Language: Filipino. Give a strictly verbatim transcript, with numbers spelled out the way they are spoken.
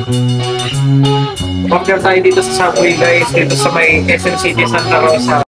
Order tayo dito sa Subway guys, dito sa may S M City Santa Rosa.